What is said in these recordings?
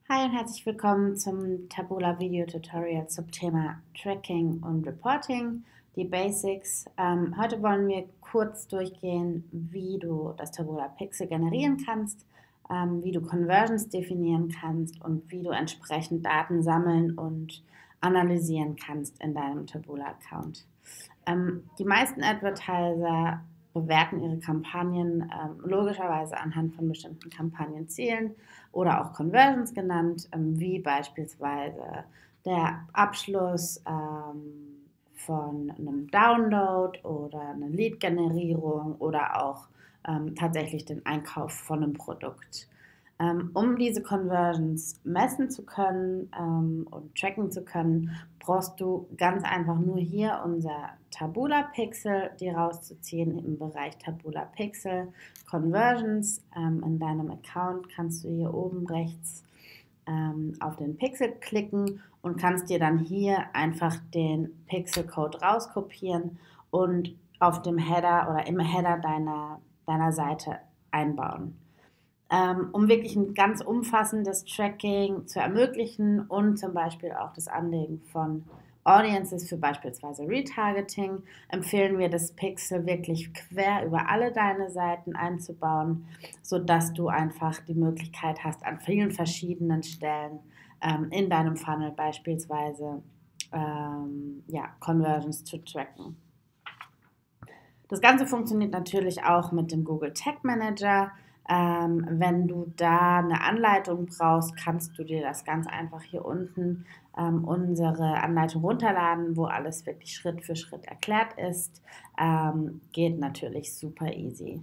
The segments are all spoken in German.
Hi und herzlich willkommen zum Taboola Video Tutorial zum Thema Tracking und Reporting, die Basics. Heute wollen wir kurz durchgehen, wie du das Taboola Pixel generieren kannst, wie du Conversions definieren kannst und wie du entsprechend Daten sammeln und analysieren kannst in deinem Taboola Account. Die meisten Advertiser bewerten ihre Kampagnen logischerweise anhand von bestimmten Kampagnenzielen oder auch Conversions genannt, wie beispielsweise der Abschluss von einem Download oder eine Lead-Generierung oder auch tatsächlich den Einkauf von einem Produkt. Um diese Conversions messen zu können und tracken zu können, brauchst du ganz einfach nur hier unser Taboola Pixel, die rauszuziehen im Bereich Taboola Pixel Conversions. In deinem Account kannst du hier oben rechts auf den Pixel klicken und kannst dir dann hier einfach den Pixel-Code rauskopieren und auf dem Header oder im Header deiner Seite einbauen. Um wirklich ein ganz umfassendes Tracking zu ermöglichen und zum Beispiel auch das Anlegen von Audiences für beispielsweise Retargeting, empfehlen wir das Pixel wirklich quer über alle deine Seiten einzubauen, sodass du einfach die Möglichkeit hast, an vielen verschiedenen Stellen in deinem Funnel beispielsweise Conversions zu tracken. Das Ganze funktioniert natürlich auch mit dem Google Tag Manager. Wenn du da eine Anleitung brauchst, kannst du dir das ganz einfach hier unten unsere Anleitung runterladen, wo alles wirklich Schritt für Schritt erklärt ist. Geht natürlich super easy.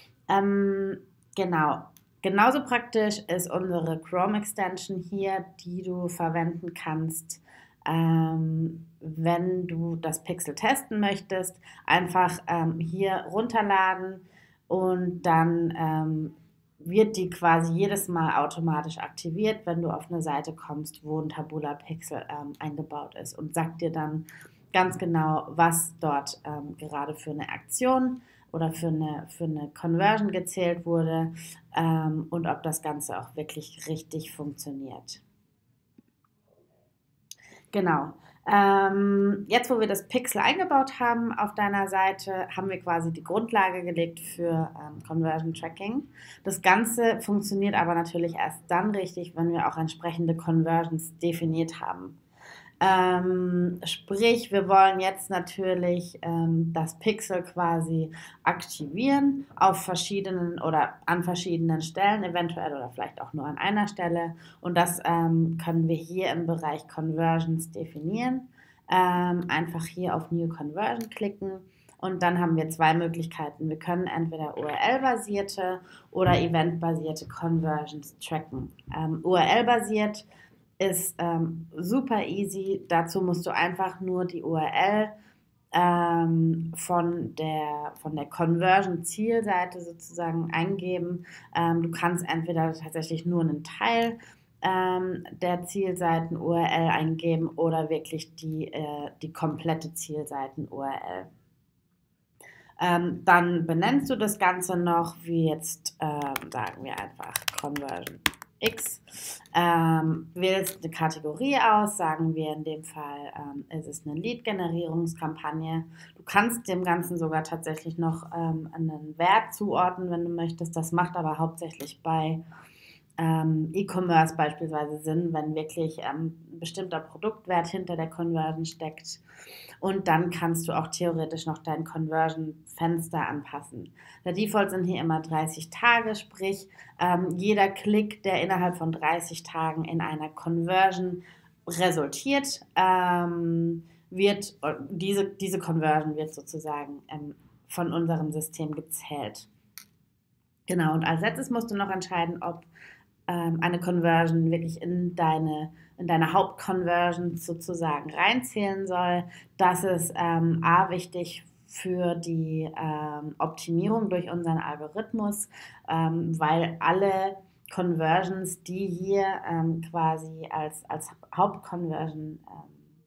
Genau. Genauso praktisch ist unsere Chrome Extension hier, die du verwenden kannst, wenn du das Pixel testen möchtest. Einfach hier runterladen und dann wird die quasi jedes Mal automatisch aktiviert, wenn du auf eine Seite kommst, wo ein Taboola Pixel eingebaut ist und sagt dir dann ganz genau, was dort gerade für eine Aktion oder für eine Conversion gezählt wurde und ob das Ganze auch wirklich richtig funktioniert. Genau. Jetzt, wo wir das Pixel eingebaut haben auf deiner Seite, haben wir quasi die Grundlage gelegt für Conversion Tracking. Das Ganze funktioniert aber natürlich erst dann richtig, wenn wir auch entsprechende Conversions definiert haben. Sprich, wir wollen jetzt natürlich das Pixel quasi aktivieren auf verschiedenen oder an verschiedenen Stellen, eventuell oder vielleicht auch nur an einer Stelle. Und das können wir hier im Bereich Conversions definieren. Einfach hier auf New Conversion klicken. Und dann haben wir zwei Möglichkeiten. Wir können entweder URL-basierte oder event-basierte Conversions tracken. URL-basiert ist super easy. Dazu musst du einfach nur die URL von der Conversion-Zielseite sozusagen eingeben. Du kannst entweder tatsächlich nur einen Teil der Zielseiten-URL eingeben oder wirklich die komplette Zielseiten-URL. Dann benennst du das Ganze noch, wie jetzt sagen wir einfach Conversion X, wählst eine Kategorie aus, sagen wir in dem Fall, ist es eine Lead-Generierungskampagne. Du kannst dem Ganzen sogar tatsächlich noch einen Wert zuordnen, wenn du möchtest. Das macht aber hauptsächlich bei E-Commerce beispielsweise Sinn, wenn wirklich ein bestimmter Produktwert hinter der Conversion steckt. Und dann kannst du auch theoretisch noch dein Conversion-Fenster anpassen. Der Default sind hier immer 30 Tage, sprich jeder Klick, der innerhalb von 30 Tagen in einer Conversion resultiert, wird diese Conversion wird sozusagen von unserem System gezählt. Genau, und als letztes musst du noch entscheiden, ob eine Conversion wirklich in deine Hauptconversion sozusagen reinzählen soll. Das ist A wichtig für die Optimierung durch unseren Algorithmus, weil alle Conversions, die hier quasi als Hauptconversion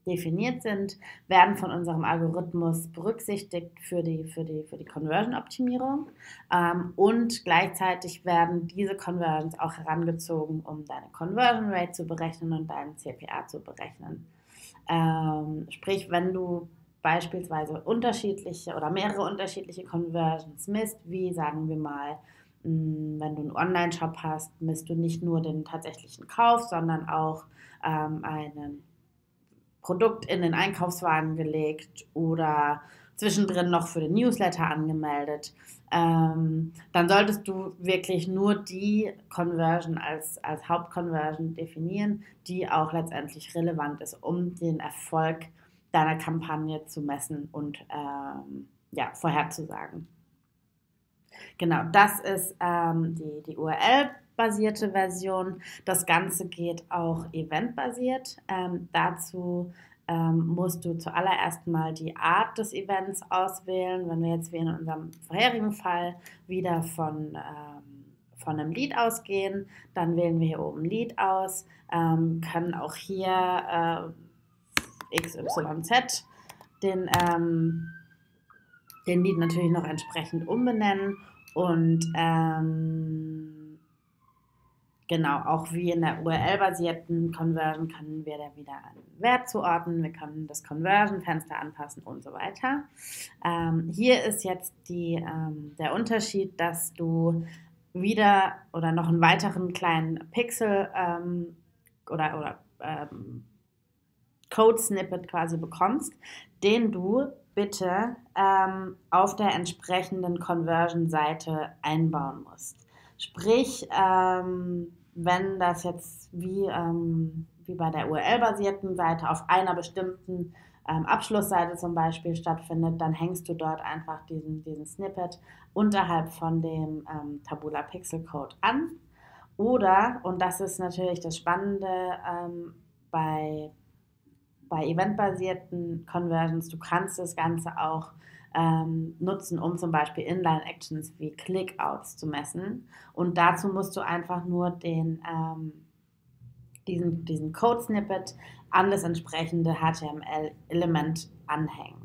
definiert sind, werden von unserem Algorithmus berücksichtigt für die Conversion-Optimierung, und gleichzeitig werden diese Conversions auch herangezogen, um deine Conversion Rate zu berechnen und deinen CPA zu berechnen. Sprich, wenn du beispielsweise unterschiedliche oder mehrere unterschiedliche Conversions misst, wie sagen wir mal, wenn du einen Online-Shop hast, misst du nicht nur den tatsächlichen Kauf, sondern auch ein Produkt in den Einkaufswagen gelegt oder zwischendrin noch für den Newsletter angemeldet, dann solltest du wirklich nur die Conversion als Hauptconversion definieren, die auch letztendlich relevant ist, um den Erfolg deiner Kampagne zu messen und ja, vorherzusagen. Genau, das ist die URL-basierte Version. Das Ganze geht auch eventbasiert. Dazu musst du zuallererst mal die Art des Events auswählen. Wenn wir jetzt wie in unserem vorherigen Fall wieder von einem Lead ausgehen, dann wählen wir hier oben Lead aus, können auch hier XYZ den Lead natürlich noch entsprechend umbenennen und genau, auch wie in der URL-basierten Conversion können wir da wieder einen Wert zuordnen, wir können das Conversion-Fenster anpassen und so weiter. Hier ist jetzt der Unterschied, dass du wieder oder noch einen weiteren kleinen Pixel oder Code-Snippet quasi bekommst, den du bitte auf der entsprechenden Conversion-Seite einbauen musst. Sprich, wenn das jetzt wie bei der URL-basierten Seite auf einer bestimmten Abschlussseite zum Beispiel stattfindet, dann hängst du dort einfach diesen Snippet unterhalb von dem Tabula Pixel Code an. Oder, und das ist natürlich das Spannende bei eventbasierten Conversions, du kannst das Ganze auch nutzen, um zum Beispiel Inline-Actions wie Clickouts zu messen. Und dazu musst du einfach nur diesen Code-Snippet an das entsprechende HTML-Element anhängen.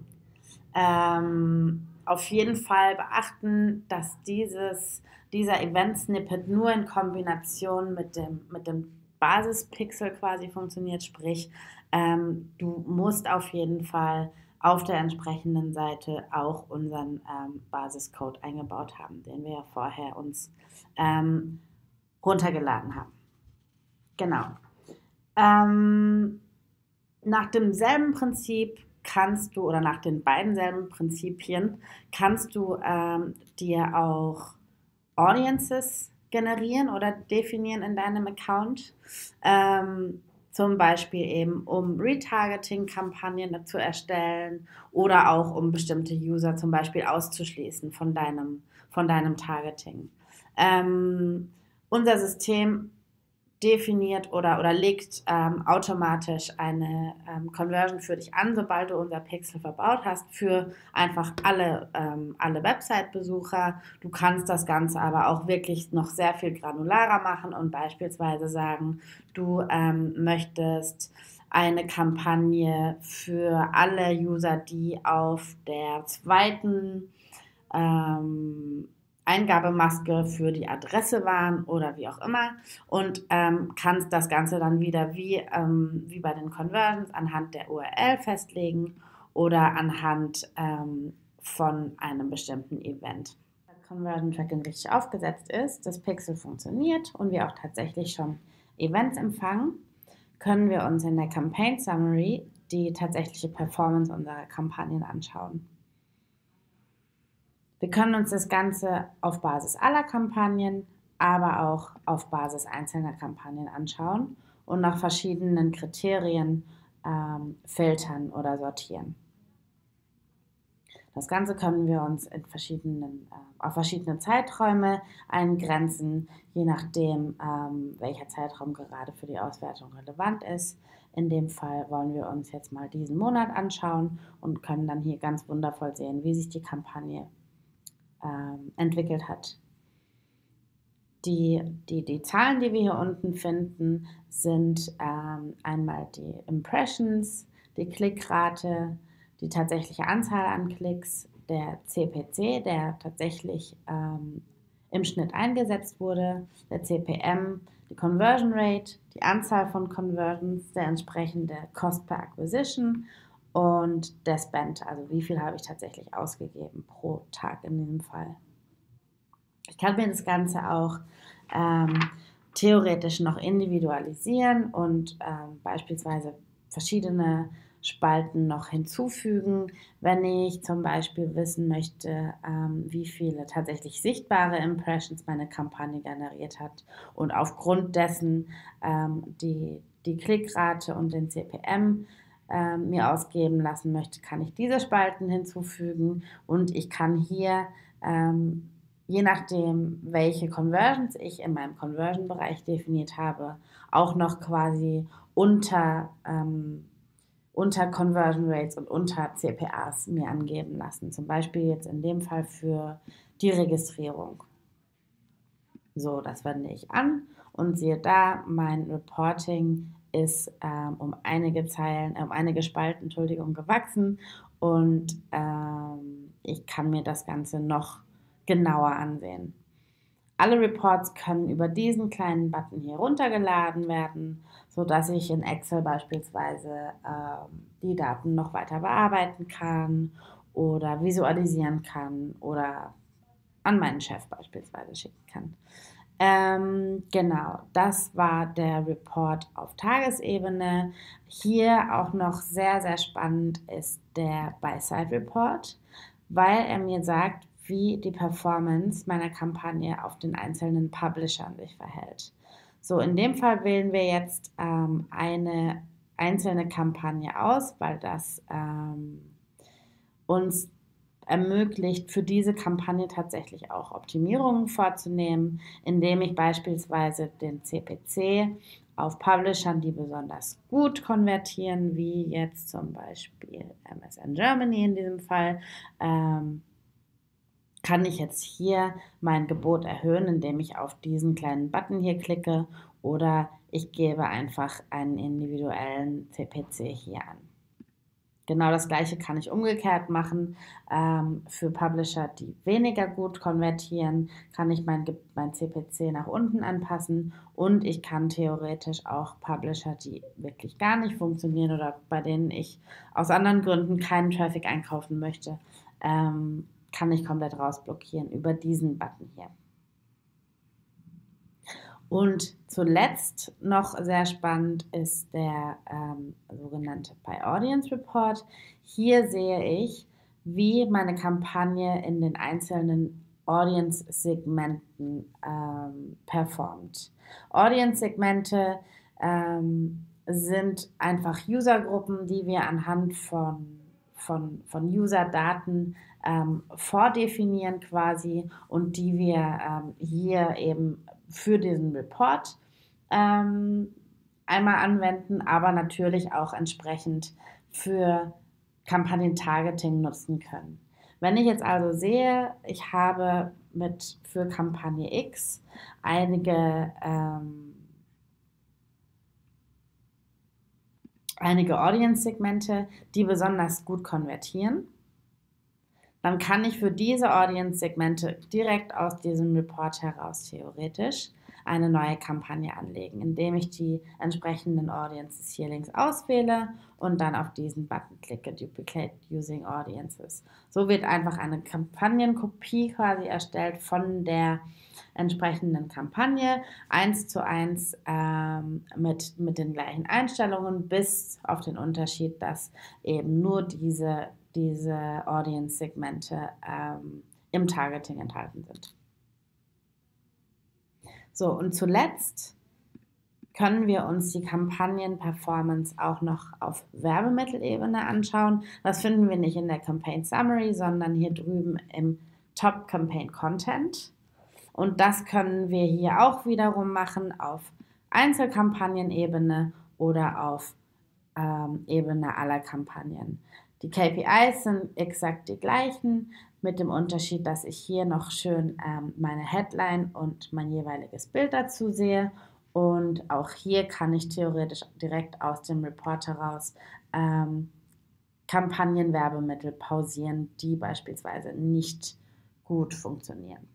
Auf jeden Fall beachten, dass dieser Event-Snippet nur in Kombination mit dem Basispixel quasi funktioniert, sprich, du musst auf jeden Fall auf der entsprechenden Seite auch unseren Basiscode eingebaut haben, den wir ja vorher uns runtergeladen haben. Genau. Nach demselben Prinzip kannst du, oder nach den beiden selben Prinzipien, kannst du dir auch Audiences generieren oder definieren in deinem Account. Zum Beispiel eben, um Retargeting-Kampagnen zu erstellen oder auch um bestimmte User zum Beispiel auszuschließen von deinem Targeting. Unser System definiert oder legt automatisch eine Conversion für dich an, sobald du unser Pixel verbaut hast, für einfach alle Website-Besucher. Du kannst das Ganze aber auch wirklich noch sehr viel granularer machen und beispielsweise sagen, du möchtest eine Kampagne für alle User, die auf der zweiten Eingabemaske für die Adresse waren oder wie auch immer und kannst das Ganze dann wieder wie bei den Conversions anhand der URL festlegen oder anhand von einem bestimmten Event. Wenn das Conversion Tracking richtig aufgesetzt ist, das Pixel funktioniert und wir auch tatsächlich schon Events empfangen, können wir uns in der Campaign Summary die tatsächliche Performance unserer Kampagnen anschauen. Wir können uns das Ganze auf Basis aller Kampagnen, aber auch auf Basis einzelner Kampagnen anschauen und nach verschiedenen Kriterien filtern oder sortieren. Das Ganze können wir uns auf verschiedene Zeiträume eingrenzen, je nachdem, welcher Zeitraum gerade für die Auswertung relevant ist. In dem Fall wollen wir uns jetzt mal diesen Monat anschauen und können dann hier ganz wundervoll sehen, wie sich die Kampagne entwickelt hat. Die Zahlen, die wir hier unten finden, sind einmal die Impressions, die Klickrate, die tatsächliche Anzahl an Klicks, der CPC, der tatsächlich im Schnitt eingesetzt wurde, der CPM, die Conversion Rate, die Anzahl von Conversions, der entsprechende Cost per Acquisition und der Spend, also wie viel habe ich tatsächlich ausgegeben pro Tag in diesem Fall. Ich kann mir das Ganze auch theoretisch noch individualisieren und beispielsweise verschiedene Spalten noch hinzufügen, wenn ich zum Beispiel wissen möchte, wie viele tatsächlich sichtbare Impressions meine Kampagne generiert hat und aufgrund dessen die Klickrate und den CPM mir ausgeben lassen möchte, kann ich diese Spalten hinzufügen und ich kann hier je nachdem, welche Conversions ich in meinem Conversion-Bereich definiert habe, auch noch quasi unter Conversion Rates und unter CPAs mir angeben lassen. Zum Beispiel jetzt in dem Fall für die Registrierung. So, das wende ich an und siehe da, mein Reporting ist um einige Spalten, gewachsen und ich kann mir das Ganze noch genauer ansehen. Alle Reports können über diesen kleinen Button hier runtergeladen werden, sodass ich in Excel beispielsweise die Daten noch weiter bearbeiten kann oder visualisieren kann oder an meinen Chef beispielsweise schicken kann. Genau, das war der Report auf Tagesebene. Hier auch noch sehr, sehr spannend ist der Buy-Side-Report, weil er mir sagt, wie die Performance meiner Kampagne auf den einzelnen Publishern sich verhält. So, in dem Fall wählen wir jetzt eine einzelne Kampagne aus, weil das uns ermöglicht, für diese Kampagne tatsächlich auch Optimierungen vorzunehmen, indem ich beispielsweise den CPC auf Publishern, die besonders gut konvertieren, wie jetzt zum Beispiel MSN Germany in diesem Fall, kann ich jetzt hier mein Gebot erhöhen, indem ich auf diesen kleinen Button hier klicke oder ich gebe einfach einen individuellen CPC hier an. Genau das gleiche kann ich umgekehrt machen. Für Publisher, die weniger gut konvertieren, kann ich mein CPC nach unten anpassen und ich kann theoretisch auch Publisher, die wirklich gar nicht funktionieren oder bei denen ich aus anderen Gründen keinen Traffic einkaufen möchte, kann ich komplett rausblockieren über diesen Button hier. Und zuletzt noch sehr spannend ist der sogenannte By Audience Report. Hier sehe ich, wie meine Kampagne in den einzelnen Audience-Segmenten performt. Audience-Segmente sind einfach Usergruppen, die wir anhand von User-Daten vordefinieren quasi und die wir hier eben für diesen Report einmal anwenden, aber natürlich auch entsprechend für Kampagnen-Targeting nutzen können. Wenn ich jetzt also sehe, ich habe für Kampagne X einige Audience-Segmente, die besonders gut konvertieren, dann kann ich für diese Audience-Segmente direkt aus diesem Report heraus theoretisch eine neue Kampagne anlegen, indem ich die entsprechenden Audiences hier links auswähle und dann auf diesen Button klicke, Duplicate Using Audiences. So wird einfach eine Kampagnenkopie quasi erstellt von der entsprechenden Kampagne, 1:1 mit den gleichen Einstellungen, bis auf den Unterschied, dass eben nur diese Audience-Segmente im Targeting enthalten sind. So, und zuletzt können wir uns die Kampagnen-Performance auch noch auf Werbemittelebene anschauen. Das finden wir nicht in der Campaign Summary, sondern hier drüben im Top Campaign Content. Und das können wir hier auch wiederum machen auf Einzelkampagnenebene oder auf Ebene aller Kampagnen. Die KPIs sind exakt die gleichen, mit dem Unterschied, dass ich hier noch schön meine Headline und mein jeweiliges Bild dazu sehe. Und auch hier kann ich theoretisch direkt aus dem Report heraus Kampagnenwerbemittel pausieren, die beispielsweise nicht gut funktionieren.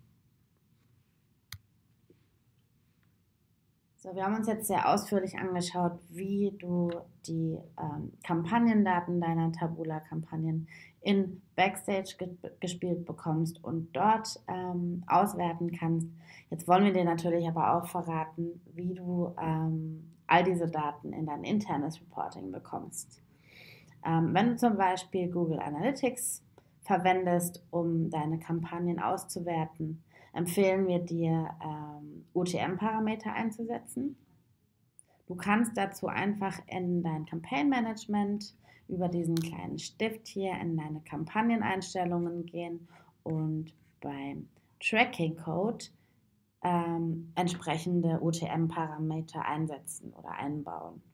So, wir haben uns jetzt sehr ausführlich angeschaut, wie du die Kampagnendaten deiner Taboola-Kampagnen in Backstage gespielt bekommst und dort auswerten kannst. Jetzt wollen wir dir natürlich aber auch verraten, wie du all diese Daten in dein internes Reporting bekommst. Wenn du zum Beispiel Google Analytics verwendest, um deine Kampagnen auszuwerten, empfehlen wir dir, UTM-Parameter einzusetzen. Du kannst dazu einfach in dein Campaign Management über diesen kleinen Stift hier in deine Kampagneneinstellungen gehen und beim Tracking Code entsprechende UTM-Parameter einsetzen oder einbauen.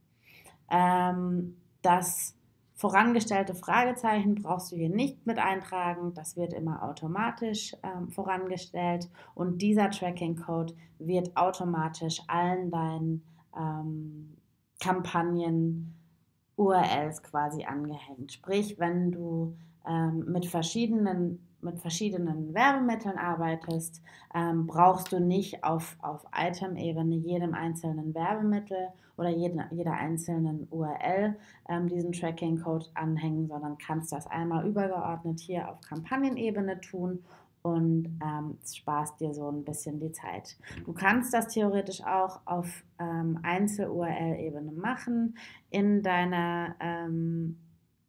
Das vorangestellte Fragezeichen brauchst du hier nicht mit eintragen, das wird immer automatisch vorangestellt und dieser Tracking-Code wird automatisch allen deinen Kampagnen-URLs quasi angehängt. Sprich, wenn du mit verschiedenen Werbemitteln arbeitest, brauchst du nicht auf Item-Ebene jedem einzelnen Werbemittel oder jeder einzelnen URL diesen Tracking-Code anhängen, sondern kannst das einmal übergeordnet hier auf Kampagnenebene tun und sparst dir so ein bisschen die Zeit. Du kannst das theoretisch auch auf Einzel-URL-Ebene machen in deinen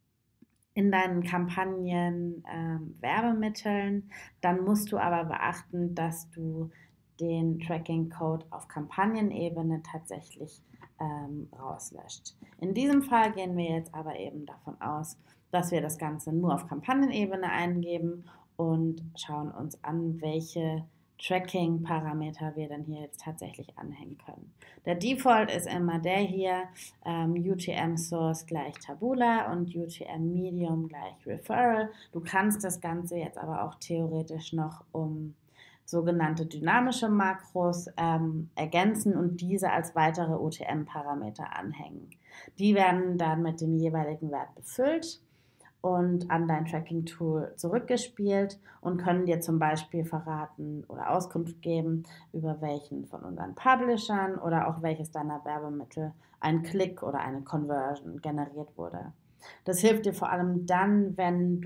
Kampagnen Werbemitteln, dann musst du aber beachten, dass du den Tracking-Code auf Kampagnenebene tatsächlich rauslöscht. In diesem Fall gehen wir jetzt aber eben davon aus, dass wir das Ganze nur auf Kampagnenebene eingeben und schauen uns an, welche Tracking-Parameter wir dann hier jetzt tatsächlich anhängen können. Der Default ist immer der hier, UTM Source gleich Taboola und UTM Medium gleich Referral. Du kannst das Ganze jetzt aber auch theoretisch noch um sogenannte dynamische Makros ergänzen und diese als weitere UTM-Parameter anhängen. Die werden dann mit dem jeweiligen Wert befüllt und an dein Tracking-Tool zurückgespielt und können dir zum Beispiel verraten oder Auskunft geben, über welchen von unseren Publishern oder auch welches deiner Werbemittel ein Klick oder eine Conversion generiert wurde. Das hilft dir vor allem dann, wenn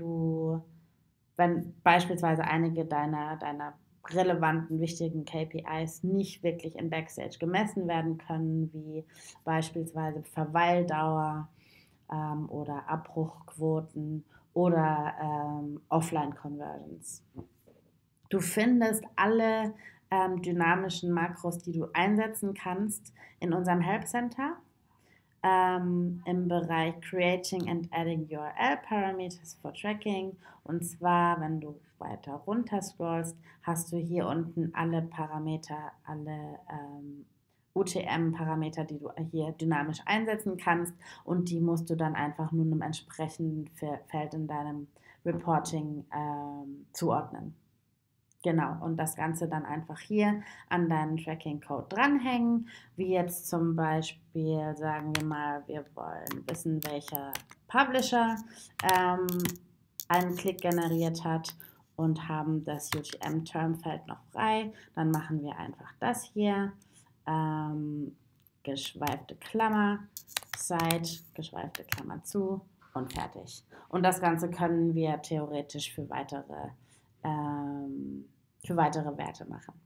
beispielsweise einige deiner relevanten, wichtigen KPIs nicht wirklich in Backstage gemessen werden können, wie beispielsweise Verweildauer oder Abbruchquoten oder Offline-Conversions. Du findest alle dynamischen Makros, die du einsetzen kannst, in unserem Help Center im Bereich Creating and Adding URL Parameters for Tracking. Und zwar, wenn du weiter runter scrollst, hast du hier unten alle Parameter, alle UTM-Parameter, die du hier dynamisch einsetzen kannst und die musst du dann einfach nur einem entsprechenden Feld in deinem Reporting zuordnen. Genau, und das Ganze dann einfach hier an deinen Tracking-Code dranhängen, wie jetzt zum Beispiel, sagen wir mal, wir wollen wissen, welcher Publisher einen Klick generiert hat und haben das UTM-Termfeld noch frei, dann machen wir einfach das hier, geschweifte Klammer, Site, geschweifte Klammer zu und fertig. Und das Ganze können wir theoretisch für weitere Werte machen.